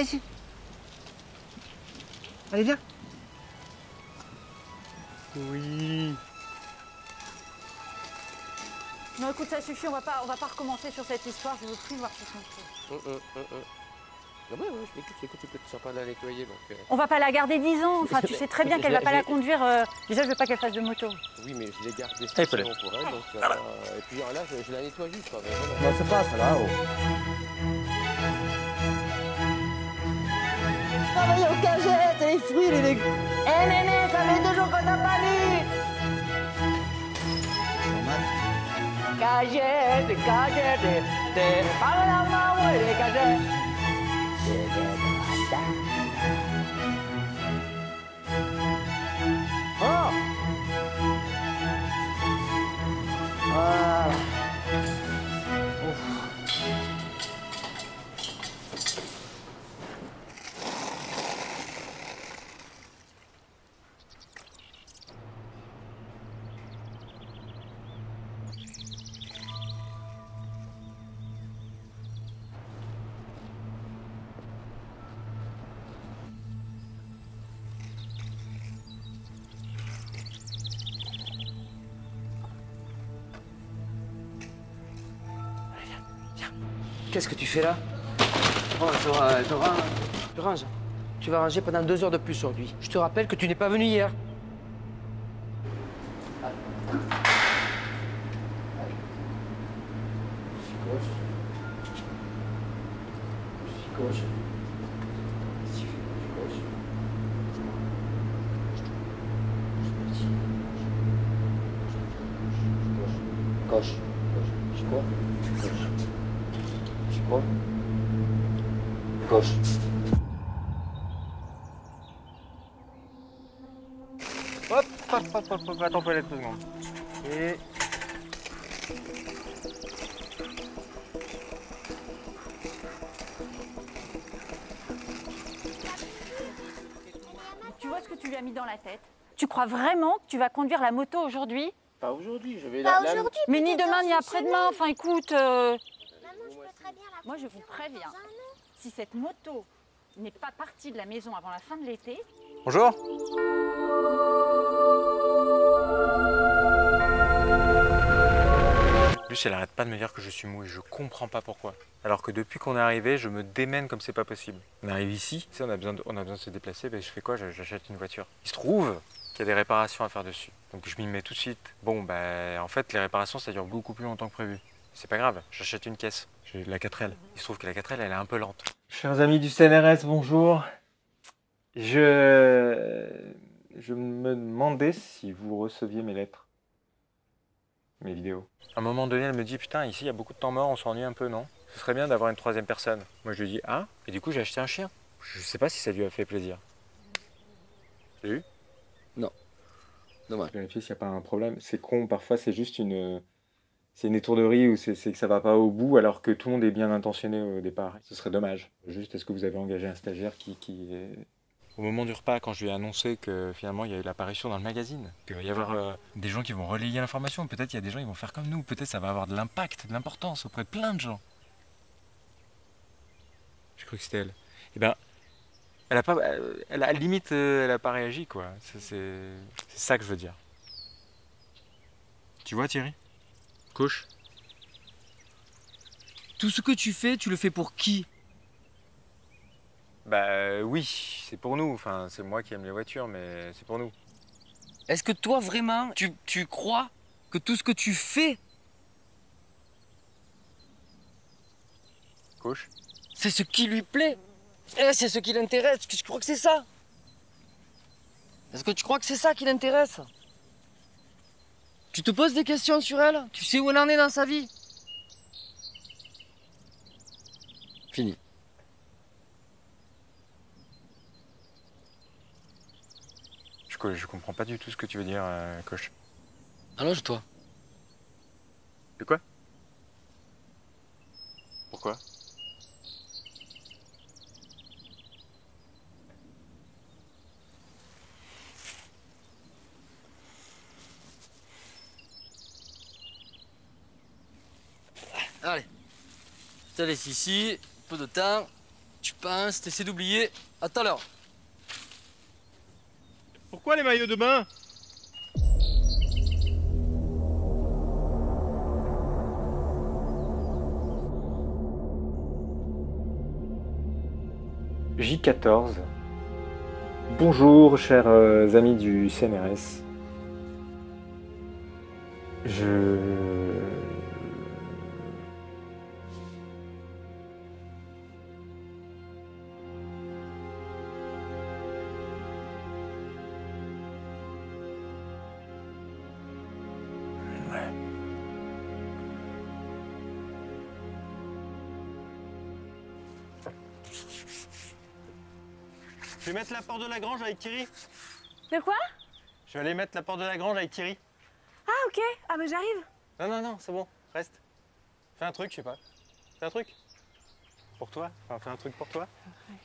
viens ici. Allez, viens. Oui. Non, écoute, ça suffit, on va pas recommencer sur cette histoire, je veux plus voir cette moto. Ah ouais, je m'écoute, c'est sympa de la nettoyer. Donc, On va pas la garder 10 ans, enfin tu sais très bien qu'elle va pas la conduire. Déjà, je veux pas qu'elle fasse de moto. Oui, mais je les garde spécialement pour elle, donc ça va. Et puis là, je la nettoie juste. Quoi, mais voilà. Non, c'est pas ça là. Oh. Travaille aux cagettes, les fruits, les légumes. Eh Néné, ça fait 2 jours que t'as pas mis. Cagette, cagette, t'es pas la maman, les cagettes. Oh. Voilà. Ouf. Qu'est-ce que tu fais là? Oh, tu ranges. Tu vas ranger pendant 2 heures de plus aujourd'hui. Je te rappelle que tu n'es pas venu hier. Gauche. Je quoi? Je quoi? Gauche. Hop, attends, pas les 2 secondes. Et... Tu vois ce que tu lui as mis dans la tête? Tu crois vraiment que tu vas conduire la moto aujourd'hui? Pas aujourd'hui, je vais Pas la... aujourd'hui, Mais ni peut-être demain dans ni une après-demain, enfin écoute... Maman, je peux très bien la Moi, je vous conduire préviens. dans 1 an. Si cette moto n'est pas partie de la maison avant la fin de l'été... Bonjour. Luce, elle arrête pas de me dire que je suis mou et je comprends pas pourquoi. Alors que depuis qu'on est arrivé, je me démène comme c'est pas possible. On arrive ici, tu sais, on a besoin de se déplacer, ben je fais quoi? J'achète une voiture. Il se trouve qu'il y a des réparations à faire dessus. Donc je m'y mets tout de suite. Bon, ben en fait, les réparations, ça dure beaucoup plus longtemps que prévu. C'est pas grave, j'achète une caisse. J'ai la 4L. Il se trouve que la 4L, elle est un peu lente. Chers amis du CNRS, bonjour. Je me demandais si vous receviez mes lettres, mes vidéos. À un moment donné, elle me dit, putain, ici, il y a beaucoup de temps mort, on s'ennuie un peu, non? Ce serait bien d'avoir une 3e personne. Moi, je lui dis, ah, et du coup, j'ai acheté un chien. Je sais pas si ça lui a fait plaisir. T'as vu? Non. Dommage. Je vérifie s'il n'y a pas un problème. C'est con, parfois, c'est juste une... C'est une étourderie ou c'est que ça va pas au bout alors que tout le monde est bien intentionné au départ. Ce serait dommage. Juste, est-ce que vous avez engagé un stagiaire qui est... Au moment du repas, quand je lui ai annoncé que finalement il y a eu l'apparition dans le magazine, qu'il va y avoir des gens qui vont relayer l'information, peut-être il y a des gens qui vont faire comme nous, peut-être ça va avoir de l'impact, de l'importance auprès de plein de gens. J'ai cru que c'était elle. Eh ben, elle a pas, elle a limite, elle a pas réagi quoi. C'est ça que je veux dire. Tu vois Thierry? Couche. Tout ce que tu fais, tu le fais pour qui? Bah oui, c'est pour nous. Enfin, c'est moi qui aime les voitures, mais c'est pour nous. Est-ce que toi, vraiment, tu crois que tout ce que tu fais, Couche. c'est ce qui lui plaît? C'est ce qui l'intéresse? Est-ce que tu crois que c'est ça? Est-ce que tu crois que c'est ça qui l'intéresse? Tu te poses des questions sur elle? Tu sais où elle en est dans sa vie? Fini. Je comprends pas du tout ce que tu veux dire, Coche. Allonge-toi. De quoi? Pourquoi? Allez. Je te laisse ici. Peu de temps. Tu penses, t'essaies d'oublier. À tout à l'heure. Pourquoi les maillots de bain? J14. Bonjour, chers amis du CNRS. Je vais mettre la porte de la grange avec Thierry. De quoi? Je vais aller mettre la porte de la grange avec Thierry. Ah, ok. Ah, mais j'arrive. Non, non, non, c'est bon, reste. Fais un truc, je sais pas. Fais un truc. Pour toi. Enfin, fais un truc pour toi.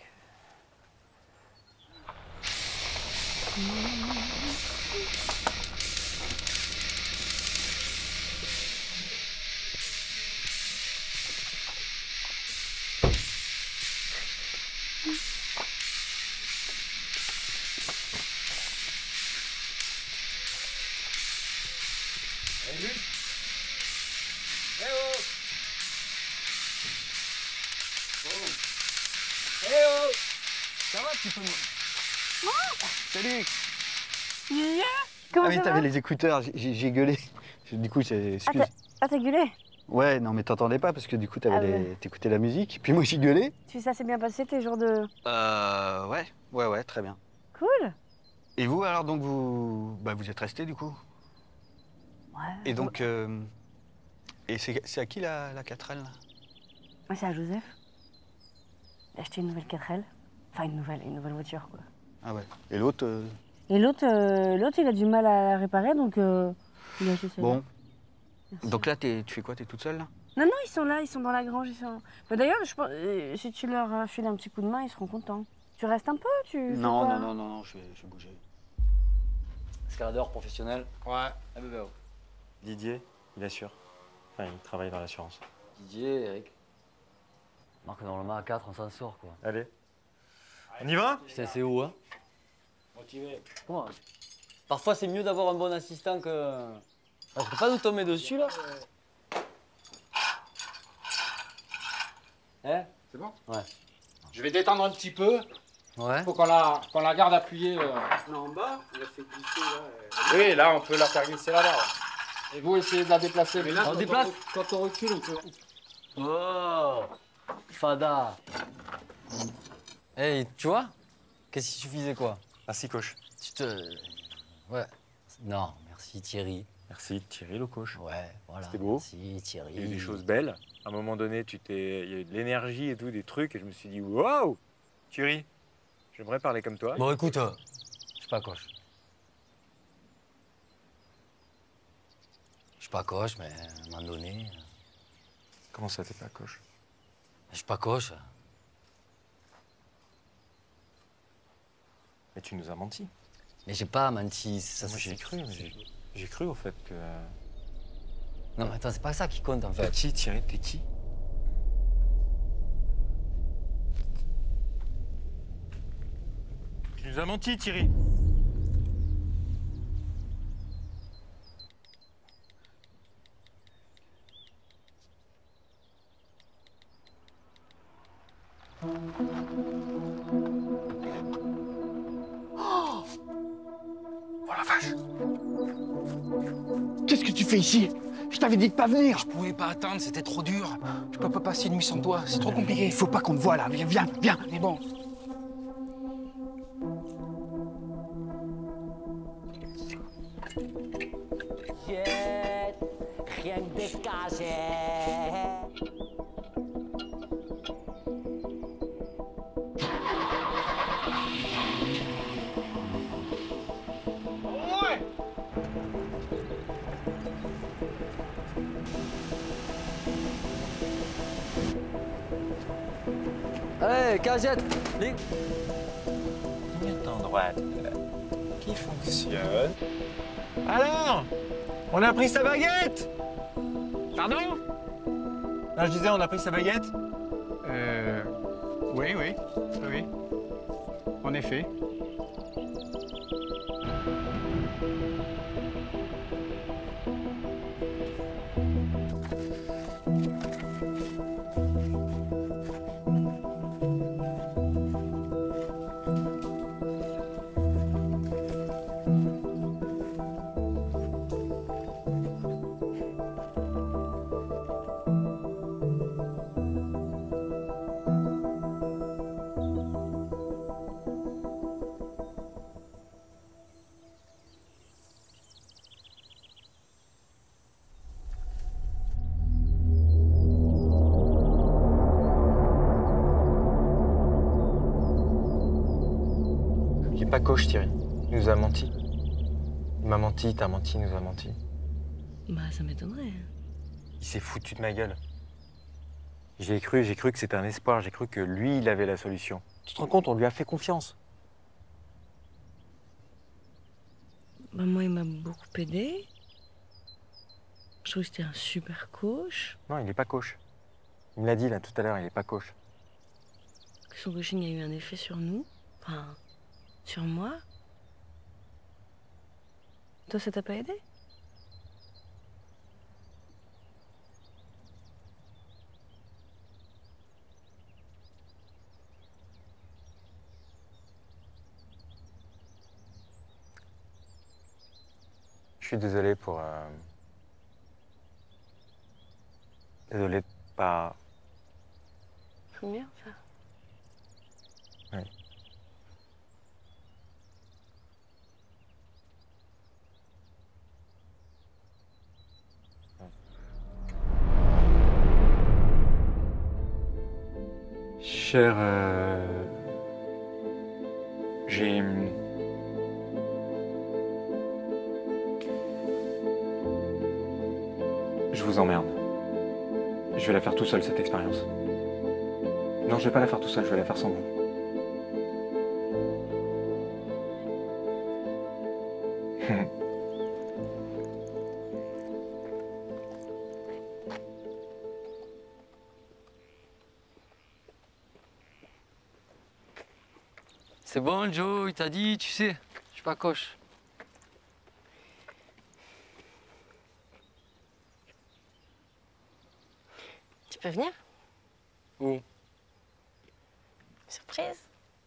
Ça va, tu peux me... Salut. Comment Ah mais ça va? t'avais les écouteurs, j'ai gueulé. Du coup, excuse. Ah, t'as gueulé? Ouais, non mais t'entendais pas parce que du coup t'écoutais la musique, puis moi j'ai gueulé. Ça s'est bien passé tes jours de... Ouais, très bien. Cool. Et vous alors donc vous êtes restés du coup? Ouais. Et donc et c'est à qui la 4L là? Moi, c'est à Joseph. J'ai acheté une nouvelle 4L. Enfin, une nouvelle voiture, quoi. Ah ouais. Et l'autre Et l'autre, il a du mal à la réparer, donc il a acheté celle-là. Bon. Merci. Donc là tu fais quoi? T'es toute seule là? Non, non, ils sont là, ils sont dans la grange. Bah, d'ailleurs, je pense, si tu leur files un petit coup de main, ils seront contents. Tu restes un peu, tu fais Non, quoi? non, je vais bouger. Escaladeur professionnel. Ouais. Ah, bébé. Didier, il assure. Enfin, il travaille dans l'assurance. Didier, Eric. Marc, normalement, à 4, on s'en sort, quoi. Allez. On y va? Putain, c'est où, hein? Motivé. Comment? Parfois, c'est mieux d'avoir un bon assistant que... Ah, je peux pas nous tomber dessus, là? Hein? C'est bon? Ouais. Je vais détendre un petit peu. Ouais. Faut qu'on la garde appuyée. Non, en bas, on l'a fait glisser là. Oui, là, on peut la faire glisser là-bas. Ouais. Et vous, essayez de la déplacer. Mais là, On déplace? Quand on recule, on peut... Oh! Fada! Hey, tu vois? Qu'est-ce qui suffisait, quoi? Merci, coach. Tu te... Ouais. Non, merci Thierry. Merci, Thierry, le coach. Ouais, voilà. C'était beau. Merci Thierry. Il y a eu des choses belles. À un moment donné, il y a eu de l'énergie et tout, des trucs, et je me suis dit, waouh, Thierry, j'aimerais parler comme toi. Bon, écoute, je suis pas coach. Je suis pas coach, mais à un moment donné... Comment ça, t'es pas coach? Je suis pas coach. Mais tu nous as menti. Mais j'ai pas menti. Ça, Moi, j'ai cru, j'ai cru au fait que... Non, mais attends, c'est pas ça qui compte, en T'es fait. qui, Thierry? T'es qui? Tu nous as menti, Thierry. Oh la vache! Qu'est-ce que tu fais ici? Je t'avais dit de pas venir! Je pouvais pas attendre, c'était trop dur. Je peux pas passer une nuit sans toi, c'est trop compliqué. Il faut pas qu'on te voie là, viens, mais bon. Rien que des cachets. Allez, cagette! Les... Est en droite. Qui fonctionne. Alors? On a pris sa baguette? Pardon? Non, je disais, on a pris sa baguette? Oui, oui, oui. En effet. Il est pas coche, Thierry. Il nous a menti. Il m'a menti, t'as menti, il nous a menti. Bah, ça m'étonnerait. Il s'est foutu de ma gueule. J'ai cru que c'était un espoir, j'ai cru que lui, il avait la solution. Tu te rends compte, on lui a fait confiance. Bah, moi, il m'a beaucoup aidé. Je trouve que c'était un super coach. Non, il est pas coach. Il me l'a dit là tout à l'heure, il est pas coach. Que son coaching a eu un effet sur nous. Enfin, sur moi. Toi, ça t'a pas aidé? Je suis désolé pour... Désolé de pas... C'est bien, ça. Oui. Cher... J'ai... Je vous emmerde. Je vais la faire tout seul, cette expérience. Non, je vais pas la faire tout seul, je vais la faire sans vous. C'est bon, Joe, il t'a dit, tu sais, je suis pas coche. Tu peux venir? Où? Surprise.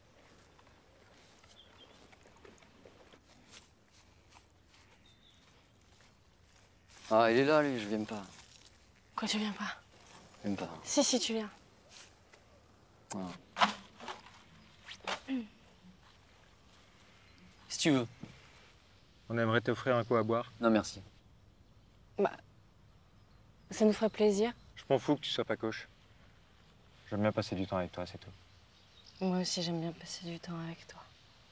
Ah, il est là, lui, je viens pas. Quoi, tu viens pas? Je viens pas. Si, tu viens. Ah. Si tu veux. On aimerait t'offrir un coup à boire. Non, merci. Bah, ça nous ferait plaisir. Je m'en fous que tu sois pas coche. J'aime bien passer du temps avec toi, c'est tout. Moi aussi, j'aime bien passer du temps avec toi.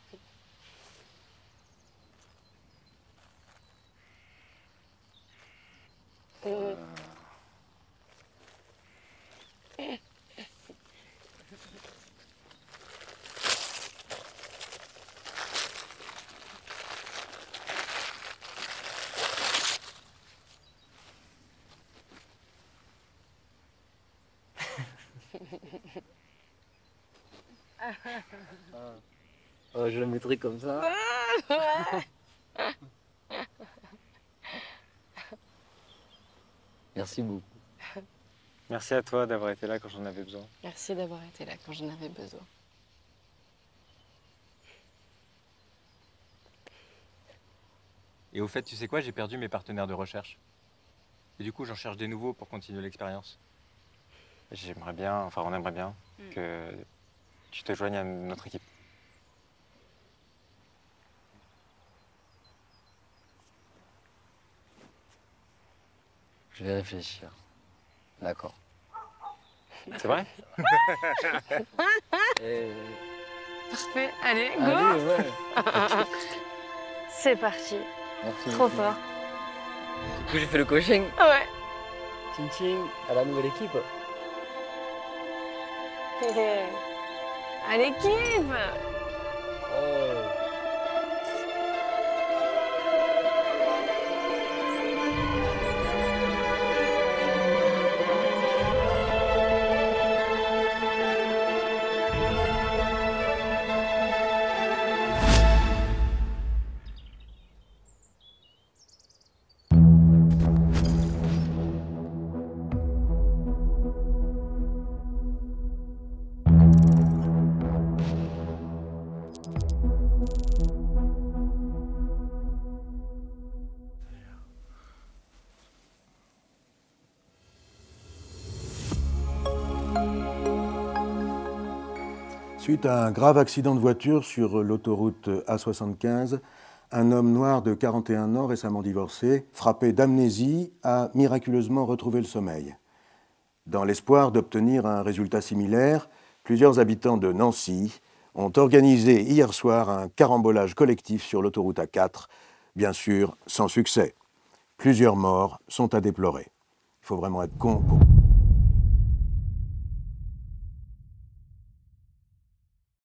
Oh, je la mettrai comme ça. Merci beaucoup. Merci à toi d'avoir été là quand j'en avais besoin. Merci d'avoir été là quand j'en avais besoin. Et au fait, tu sais quoi, j'ai perdu mes partenaires de recherche. Et du coup, j'en cherche des nouveaux pour continuer l'expérience. J'aimerais bien, enfin on aimerait bien, que tu te joignes à notre équipe. Je vais réfléchir. D'accord. C'est vrai? Parfait. Allez, go. Allez, ouais. C'est parti. Merci. Trop fort. Du coup, j'ai fait le coaching. Ouais. Tching tching à la nouvelle équipe. À l'équipe. Oh. Suite à un grave accident de voiture sur l'autoroute A75, un homme noir de 41 ans, récemment divorcé, frappé d'amnésie, a miraculeusement retrouvé le sommeil. Dans l'espoir d'obtenir un résultat similaire, plusieurs habitants de Nancy ont organisé hier soir un carambolage collectif sur l'autoroute A4, bien sûr sans succès. Plusieurs morts sont à déplorer. Il faut vraiment être con pour...